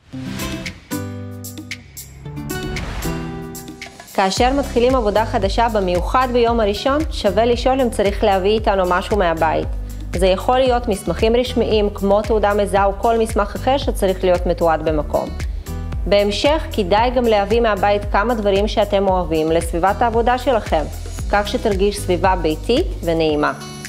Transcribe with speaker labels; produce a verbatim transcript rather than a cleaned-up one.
Speaker 1: כאשר מתחילים עבודה חדשה, במיוחד ביום הראשון, שווה לשאול אם צריך להביא איתנו משהו מהבית. זה יכול להיות מסמכים רשמיים כמו תעודה מזהה או כל מסמך אחר שצריך להיות מתועד במקום. בהמשך כדאי גם להביא מהבית כמה דברים שאתם אוהבים לסביבת העבודה שלכם, כך שתרגיש סביבה ביתית ונעימה.